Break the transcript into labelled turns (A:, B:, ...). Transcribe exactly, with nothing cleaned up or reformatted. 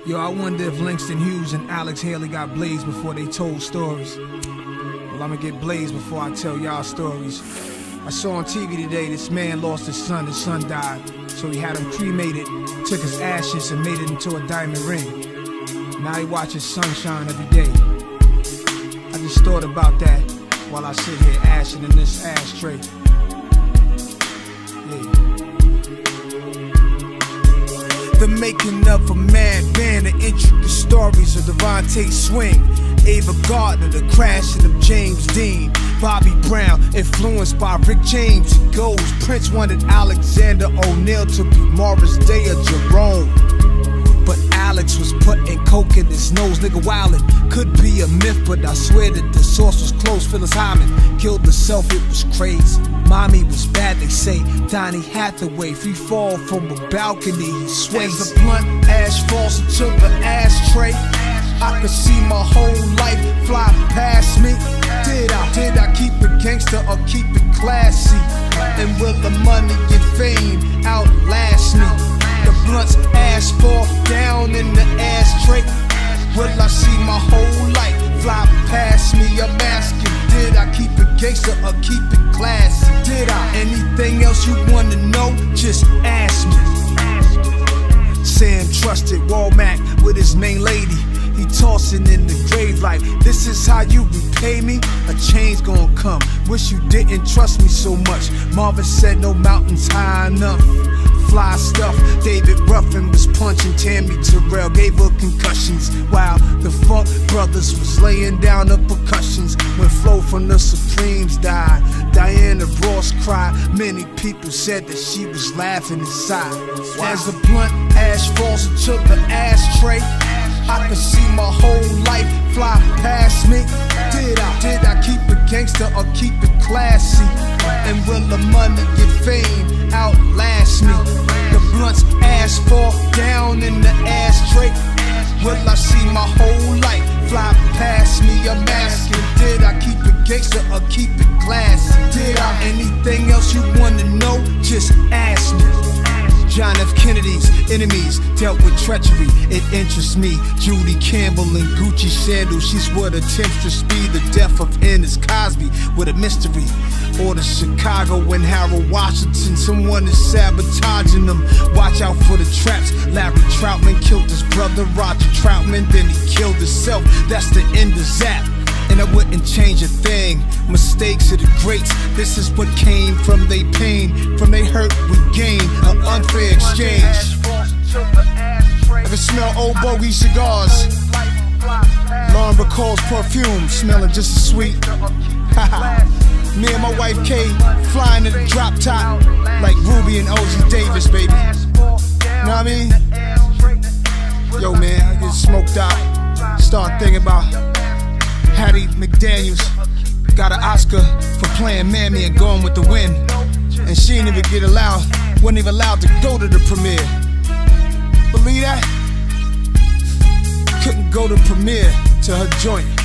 A: Yo, I wonder if Langston Hughes and Alex Haley got blazed before they told stories. Well, I'ma get blazed before I tell y'all stories. I saw on T V today this man lost his son, his son died. So he had him cremated, took his ashes and made it into a diamond ring. Now he watches sunshine every day. I just thought about that while I sit here ashing in this ashtray. Yeah. The making of a mad band, the intricate stories of DeVante Swing, Ava Gardner, the crashin of James Dean, Bobby Brown, influenced by Rick James. It goes, Prince wanted Alexander O'Neal to be Morris Day or Jerome, but Alex was putting coke in his nose. Nigga whylin could be a myth, but I swear that the source was close. Phyllis Hyman killed herself, it was crazy. Mommy was bad, they say. Donnie Hathaway, free fall from a balcony, he sways. As the blunt ash falls into the ashtray, I could see my whole life fly past me. Did I, did I keep it gangster or keep it classy? And will the money and fame outlast me? The blunt's ash fall down in the ashtray. Will I see my whole life fly past me? I'm asking, did I keep it gangster or keep it classy? Did I? Anything else you wanna know? Just ask me. Sam trusted Walmart with his main lady. He tossing in the grave like, this is how you repay me? A change gon' come. Wish you didn't trust me so much. Marvin said no mountains high enough. Fly stuff. David Ruffin was punching Tammy Terrell, gave her concussions, while the Funk Brothers was laying down the percussions. When Flo from the Supremes died, Diana Ross cried. Many people said that she was laughing inside. As the blunt ash falls into the ashtray, I can see my whole life fly past me. Did I, did I keep it gangster or keep it classy? And will the money and fame outlast me? The blunt's ash fall down in the ashtray. Will I see my whole life fly past me? I'm asking, did I keep it gangster or keep it classy? Did I? Anything else you wanna know? Just ask me. John F. Kennedy's enemies dealt with treachery, it interests me. Judy Campbell in Gucci sandals, she's what attempts to speed the death of Ennis Cosby with a mystery. Or the Chicago and Harold Washington, someone is sabotaging them. Watch out for the traps. Larry Troutman killed his brother Roger Troutman, then he killed himself. That's the end of Zap, and I wouldn't change a thing. Mistakes are the greats. This is what came from they pain. From they hurt we gain an unfair exchange. Ever smell old bogey cigars? Lauren Bacall's perfume smelling just as sweet. Me and my wife Kay flying in the drop top like Ruby and O G Davis, baby. Know what I mean? Yo man, I get smoked out. Start thinking about Hattie McDaniels got an Oscar for playing Mammy and Going with the Wind, and she didn't even get allowed, wasn't even allowed to go to the premiere. Believe that? Couldn't go to premiere to her joint.